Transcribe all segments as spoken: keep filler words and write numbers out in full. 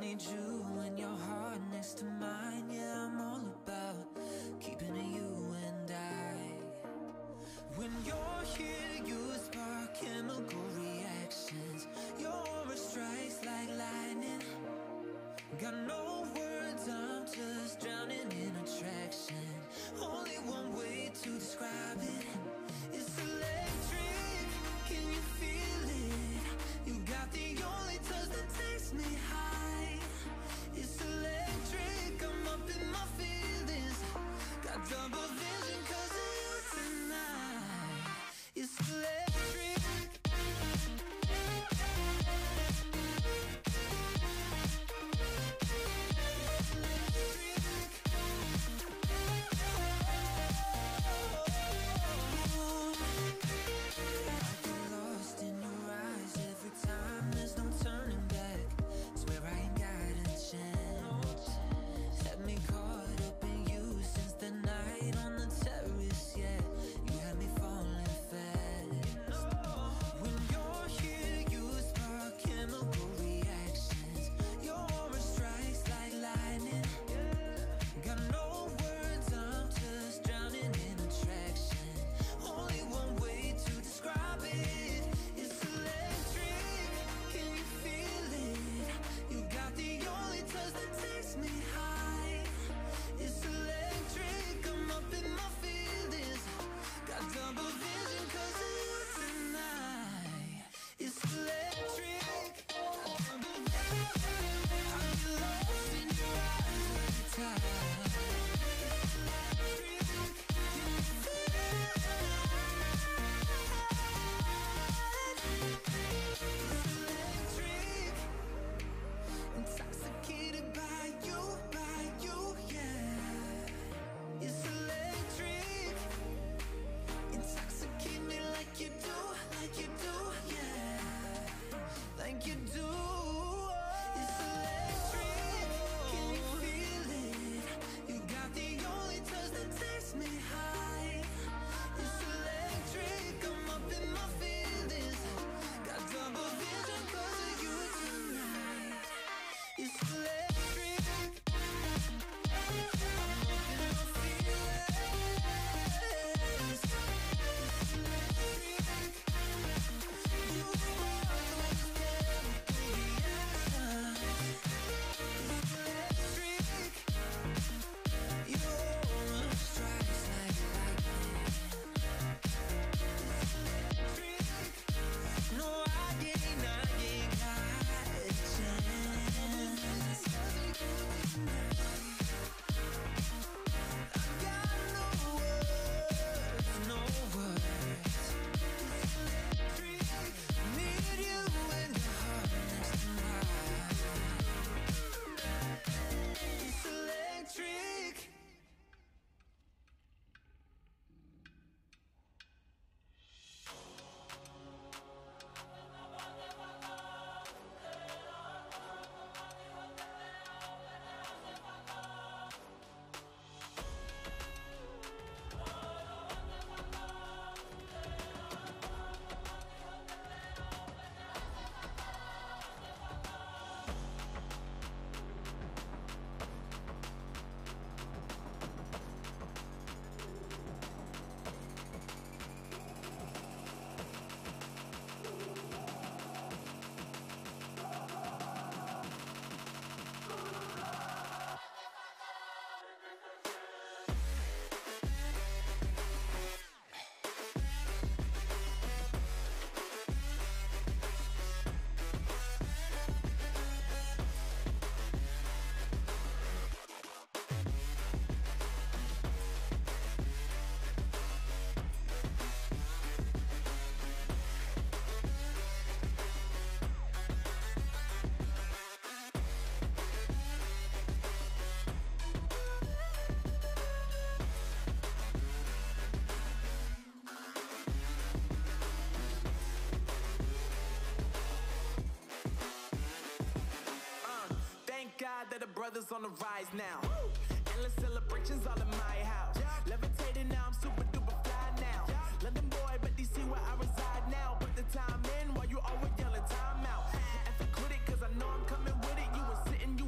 need you and your heart next to mine. Yeah, I'm all about keeping it you and I. When you're here, you spark chemical reactions. Your aura strikes like lightning. Got no words, I'm just drowning in attraction. Only one way to describe it. It's electric, can you feel it? You got the only touch that takes me high. It's electric, I'm up in my feelings. Got double vision cause of you tonight. It's electric. God that the brothers on the rise now. Woo! Endless celebrations all in my house. Yeah. Levitating now, I'm super duper fly now. Yeah. London boy, but D C where I reside now. Put the time in while you always yelling time out. And for quit it, cause I know I'm coming with it. You were sitting, you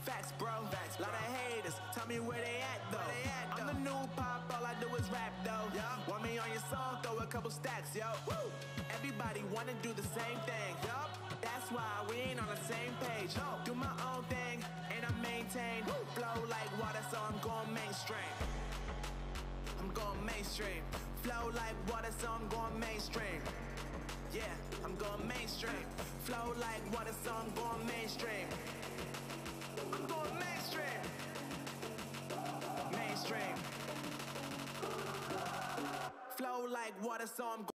facts, bro. Facts, bro. Lot of haters, tell me where they at, though. They at, though. I'm the new pop, all I do is rap, though. Yeah. Want me on your song, throw a couple stacks, yo. Woo. Everybody wanna do the same thing, yup. That's why we ain't on the same page. No. Do my own thing, and I maintain. Woo. Flow like water, so I'm going mainstream. I'm going mainstream. Flow like water, so I'm going mainstream. Yeah, I'm going mainstream. Flow like water, so I'm going mainstream. I'm going mainstream. Mainstream. Flow like water, so I'm